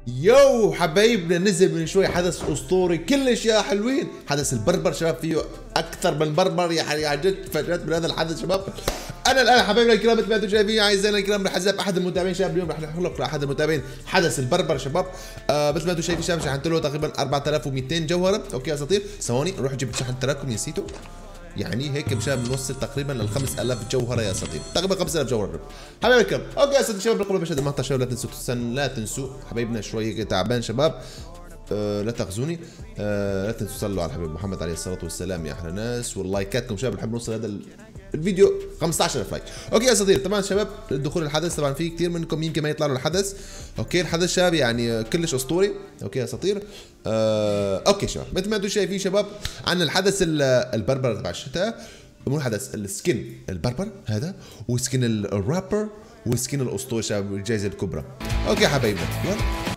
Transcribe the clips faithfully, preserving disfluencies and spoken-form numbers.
يو حبايبنا، نزل من شوي حدث اسطوري كلش يا حلوين، حدث البربر شباب. فيه اكثر من بربر يعني عن جد تفاجات من هذا الحدث شباب. انا الان حبايبنا الكرام مثل ما انتم شايفين اعزائنا الكرام رح اذهب احد المتابعين شباب. اليوم رح نخلق لاحد المتابعين حدث البربر شباب. آه مثل ما انتم شايفين شباب شحنت له تقريبا أربعة آلاف ومئتين جوهره. اوكي يا اساطير، ثواني نروح نجيب شحن تراكم نسيته. يعني هيك مشان بنوصل تقريبا لل خمس آلاف جوهره يا اساطير، تقريبا خمس آلاف جوهره حبايبي الكرام. اوكي يا اساطير شباب، قبل ما نشاهد المقطع شباب لا تنسوا تستنوا، لا تنسوا حبايبنا شوي هيك تعبان شباب. أه لا تخزوني. أه لا تنسوا تصلوا على الحبيب محمد عليه الصلاه والسلام يا احلى ناس، واللايكاتكم شباب نحب نوصل هذا الفيديو خمسة عشر ألف لايك. اوكي يا اساطير طبعا شباب الدخول الحدث طبعا في كثير منكم يمكن ما يطلعوا الحدث. اوكي الحدث شباب يعني كلش اسطوري. اوكي يا اساطير. أه اوكي شباب مثل ما انتم شايفين شباب عن الحدث البربر تبع الشتاء، مو الحدث السكن البربر هذا، وسكن الرابر، وسكن الاسطوري شباب الجائزه الكبرى. اوكي حبايبنا يلا.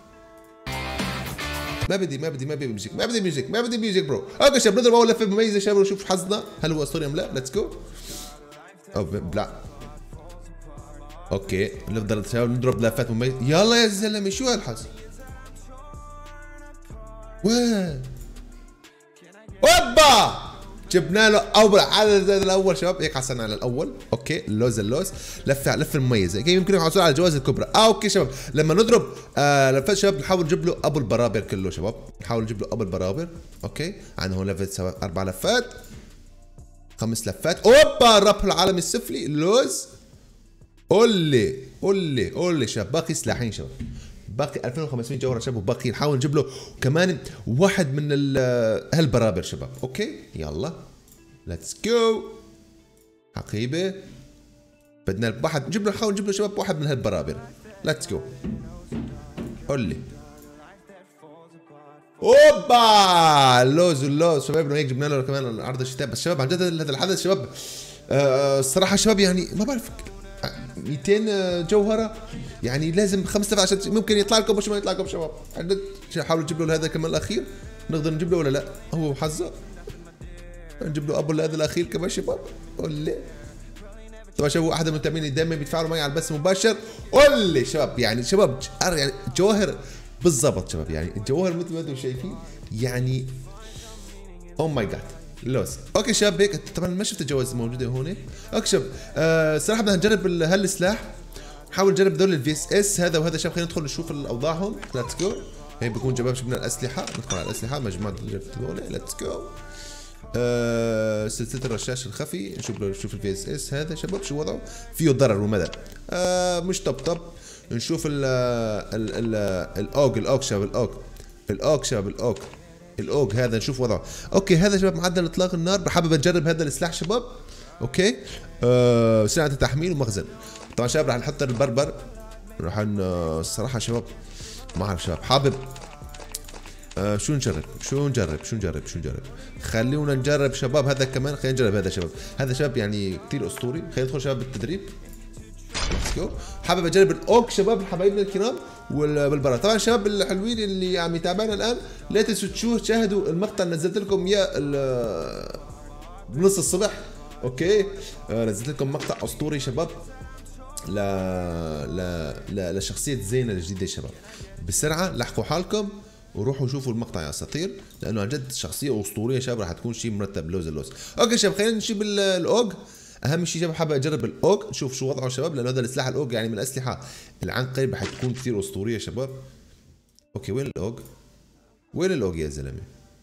ما بدي ما بدي ما بدي ميوزك ما بدي ميوزك ما بدي ميوزك برو. اوكي شباب نضرب اول لفه مميزه شباب ونشوف حظنا هل هو اسطوري ام لا. ليتس جو. او لا اوكي نفضل شباب نضرب لفات مميزه. يلا يا زلمه شو هالحظ؟ وين اوبا جبنا له اول عدد الاول شباب. هيك حصلنا على الاول. اوكي اللوز اللوز لفه لفه مميزه هيك يمكن نحصل على الجوائز الكبرى. آه اوكي شباب لما نضرب آه لفات شباب نحاول نجيب له ابو البرابر كله شباب، نحاول نجيب له ابو البرابر. اوكي عندنا هون لفه شباب اربع لفات خمس لفات. اوبا الربح العالمي السفلي اللوز. قولي قولي قولي شباب باقي سلاحين شباب، باقي ألفين وخمسمئة جوهره شباب، وباقي نحاول نجيب له كمان واحد من هالبرابر شباب. اوكي يلا ليتس جو حقيبه. بدنا واحد نجيب له، نحاول نجيب له شباب واحد من هالبرابر. ليتس جو قول لي. اوبا اللوز اللوز شباب هيك جبنا له كمان عرض الشتاء. بس شباب عن جد هذا الحدث شباب آه الصراحه شباب يعني ما بعرف مئتين جوهره يعني لازم خمسة آلاف عشان ممكن يطلع لكم مش ما يطلع لكم شباب. عن جد حاولوا تجيب له هذا كمان الاخير، نقدر نجيب له ولا لا؟ هو حظه نجيب له ابو هذا الاخير كمان شباب. قول لي طبعا شباب احد المتابعين اللي دائما بيتفاعلوا معي على البث المباشر. قول لي شباب يعني شباب يعني جواهر بالضبط شباب، يعني الجواهر مثل ما انتم شايفين يعني او ماي جاد لوز. اوكي شباب هيك طبعا ما شفت الجوائز موجوده هون. اوكي شباب آه صراحه بدنا نجرب هالسلاح، نحاول نجرب دول الفي اس اس هذا وهذا شباب. خلينا ندخل نشوف اوضاعهم. ليتس جو. هيك بكون شباب شفنا الاسلحه، ندخل على الاسلحه مجموعه الجوله. ليتس جو. آه سلسله الرشاش الخفي نشوف نشوف الفي اس اس هذا شباب شو وضعه، فيه ضرر ومدى آه مش طب طب. نشوف ال ال ال الاوج الاوج شباب الاوج الاوج شباب الاوج الاوج هذا نشوف وضعه. اوكي هذا شباب معدل اطلاق النار، حابب نجرب هذا السلاح شباب. اوكي آه سرعه التحميل ومخزن. طبعا شباب راح نحط البربر، راح الصراحه شباب ما اعرف شباب حابب آه شو نجرب شو نجرب شو نجرب شو نجرب خلونا نجرب شباب هذا كمان. خلينا نجرب هذا شباب، هذا شباب يعني كثير اسطوري. خلينا ندخل شباب بالتدريب. حابب اجرب الاوك شباب حبايبنا الكرام والبرا. طبعا شباب الحلوين اللي عم يتابعنا الان لا تنسوا تشاهدوا المقطع اللي نزلت لكم اياه بنص الصبح. اوكي آه نزلت لكم مقطع اسطوري شباب ل ل ل لشخصيه زينه الجديده شباب. بسرعه لحقوا حالكم وروحوا شوفوا المقطع يا اساطير، لانه عن جد شخصيه اسطوريه شباب راح تكون شيء مرتب لوز اللوز. اوكي شباب خلينا نجيب الاوج. اهم شيء شباب حابب اجرب الاوج نشوف شو وضعه شباب، لانه هذا السلاح الاوج يعني من الاسلحه اللي عن قريب راح تكون كثير اسطوريه شباب. اوكي وين الاوج؟ وين الاوج يا زلمه؟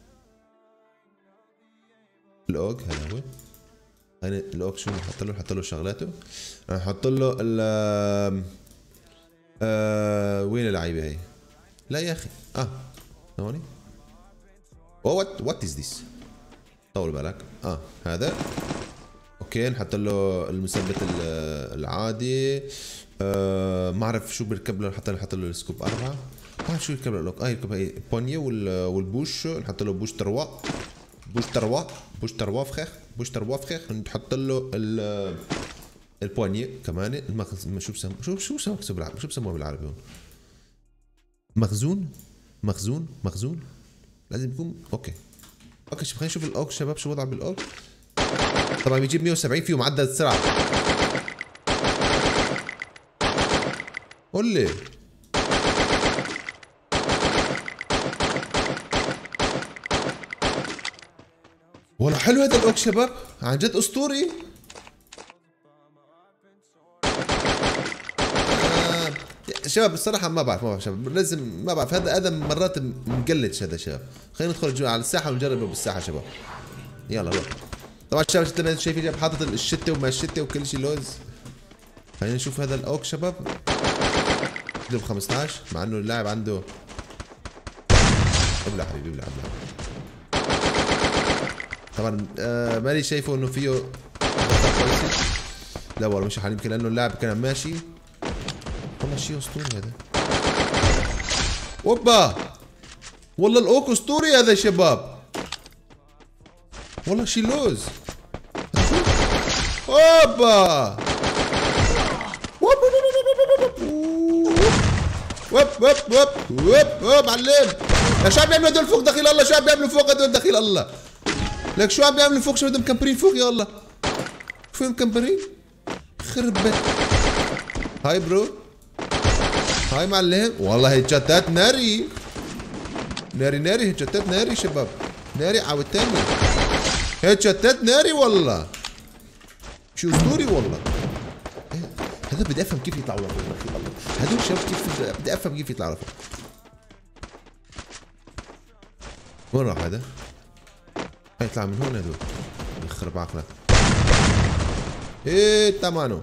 الاوج هذا هو. هنا الاوج شو نحط له؟ نحط له شغلاته، نحط له ال آه وين اللعيبه هي؟ لا يا اخي اه ثواني. اوه وات وات از ذيس؟ طول بالك. اه هذا اوكي نحط له المثبت العادي. آه ما اعرف شو بيركب له. نحط له نحط له السكوب أربعة. ما اعرف شو يركب له. اه يركب هي بونيه والبوش. نحط له بوش تروا بوش تروا بوش تروا فخخ بوش تروا فخخ. نحط له البونيه كمان. المخزن شو بسموه شو شو شو بالعربي شو بسموه بالعربي هون؟ مخزون مخزون مخزون لازم يكون. اوكي اوكي خلينا نشوف الاوك شباب شو وضعه بالاوك. طبعا بيجيب مئة وسبعين فيه معدل السرعه. قول لي والله حلو هذا الاوك شباب، عن جد اسطوري. آه. شباب الصراحه ما بعرف ما بعرف شباب، لازم ما بعرف، هذا هذا مرات مقلدش هذا شباب. خلينا ندخل على الساحه ونجربه بالساحه شباب. يلا روح. طبعا شباب مثل ما شايفين جاب حاطط الشته وما الشته وكل شيء لوز. خلينا نشوف هذا الاوك شباب. ب خمسطعش مع انه اللاعب عنده. ابلع حبيبي ابلع ابلع. طبعا آه مالي شايفه انه فيه. لا والله مش حال، يمكن لانه اللاعب كان ماشي. والله شيء اسطوري هذا. اوبا والله الاوك اسطوري هذا يا شباب. والله شيء لوز. اوبا وب وب وب وب وب علم. يا شو عم بيعملوا هدول فوق دخيل الله؟ شو عم بيعملوا فوق هدول دخيل الله؟ لك شو عم بيعملوا فوق؟ شو بدهم مكمبرين فوق يا الله؟ شو مكمبرين؟ خرب بيت. هاي برو. هاي معلم، والله هيتشتات ناري. ناري ناري هيتشتات ناري شباب. ناري عاود تاني. هيتشتات ناري والله. شو اسطوري والله. هذا بدي افهم كيف يطلعوا لفوق دخيل الله. هذول شباب كيف بدي افهم كيف يطلعوا لفوق. وين راح هذا؟ يطلع من هون هذول. يخرب عقلك. ايه تمانو.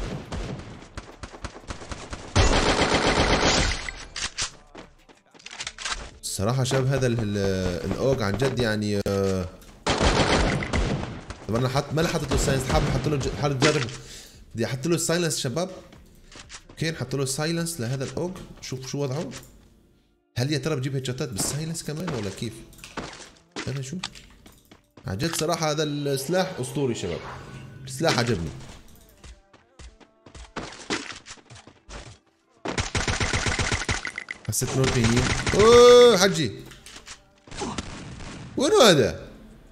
الصراحة شباب هذا الاوج عن جد يعني آه طب انا حط ما حطيت له سايلنس، حابب احط له حابب اجرب بدي احط له سايلنس شباب. اوكي نحط له سايلنس لهذا الاوج، شوف شو وضعه. هل يا ترى بجيب هيدشوتات بالسايلنس كمان ولا كيف؟ هذا شو؟ عن جد صراحة هذا السلاح اسطوري شباب. السلاح عجبني. حسيت انه تهين. اوه حجي. وينو هذا؟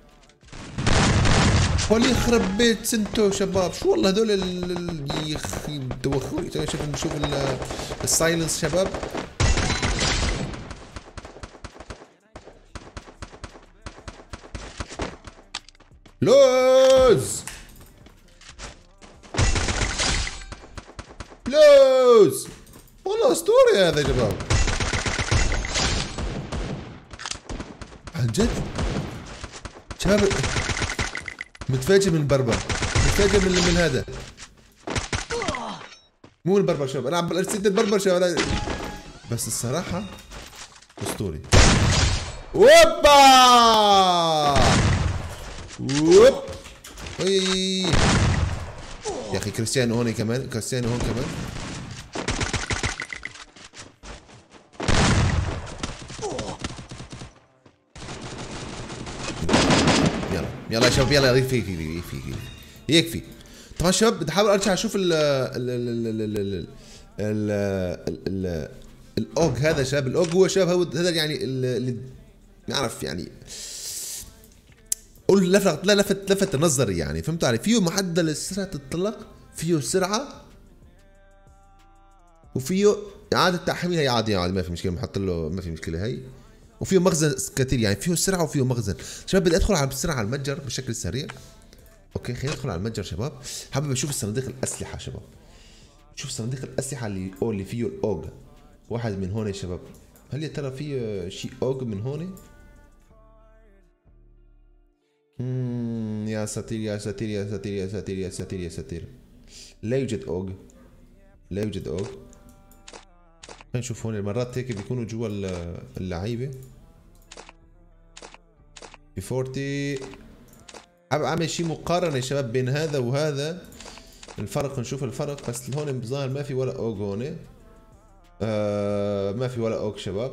والله يخرب بيت سنتو شباب، شو والله هذول ال يخ دوخوني. شوف نشوف السايلنس شباب. لوز لوز والله اسطوري هذا يا شباب. عن جد شباب متفاجئ من البربر، متفاجئ من من هذا. مو البربر شباب، انا عم نسيت البربر شباب. بس الصراحة اسطوري. اوبا ووب. اي يا اخي كريستيانو هون كمان، كريستيانو هون كمان. يلا يلا يا شباب يلا يكفي يكفي يكفي يكفي. طبعا شباب بدي احاول ارجع اشوف ال ال ال ال ال ال ال الاوج هذا شباب. الاوج هو شباب هذا يعني اللي نعرف يعني قول لفت لا لفت لفت نظري يعني، فهمت علي؟ فيه معدل سرعة الطلق، فيه سرعة، وفيه إعادة تحميل. هي عادي عادي ما في مشكلة، بنحط له ما في مشكلة هي. وفيه مخزن كثير يعني، فيه سرعة وفيه مخزن. شباب بدي ادخل على بسرعة على المتجر بشكل سريع. اوكي خلينا ندخل على المتجر شباب. حابب اشوف الصناديق الأسلحة شباب. شوف صناديق الأسلحة اللي أو اللي فيه الأوج. واحد من هون يا شباب. هل يا ترى فيه شيء أوج من هون؟ اممم يا ساتير يا ساتير يا ساتير يا ساتير يا ساتير يا ساتير. لا يوجد اوج، لا يوجد اوج. خلينا نشوف هون. مرات هيك بيكونوا جوا اللعيبه. في أربعين حابب اعمل شيء مقارنه يا شباب بين هذا وهذا. الفرق نشوف الفرق. بس هون بظاهر ما في ولا اوج هون. آه ما في ولا اوج شباب،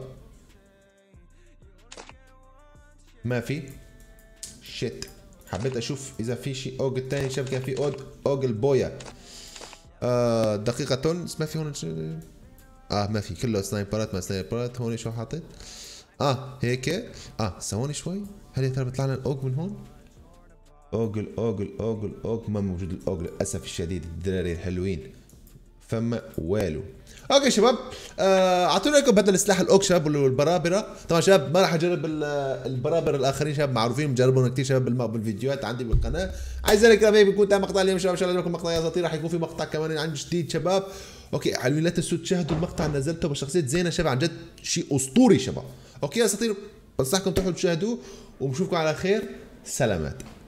ما في. شيت حبيت اشوف اذا في شيء اوج الثاني شباب. كان في اوج اوج البويا. آه دقيقة ما في هون. اه ما في، كله سنايبرات ما سنايبرات. هون شو حاطط؟ اه هيك. اه ثواني شوي. هل يا ترى بيطلع لنا الاوج من هون؟ اوج الاوج الاوج الاوج ما موجود الاوج للاسف الشديد. الدراري الحلوين فما والو. اوكي شباب، آه، اعطونا رايكم بهذا السلاح الاوك شباب والبرابره. طبعا شباب ما راح اجرب ال- البرابر الاخرين شباب، معروفين مجربون كثير شباب بالم- بالفيديوهات عندي بالقناه. عايز ذلك لما بيكون ده مقطع اليوم شباب، ان شاء الله يعجبكم مقطع يا اساطير. راح يكون في مقطع كمان عن جديد شباب. اوكي حلوين، لا تنسوا تشاهدوا المقطع اللي نزلته بشخصيه زينه شباب، عن جد شيء اسطوري شباب. اوكي يا اساطير، بنصحكم تروحوا تشاهدوه، وبنشوفكم على خير. سلامات.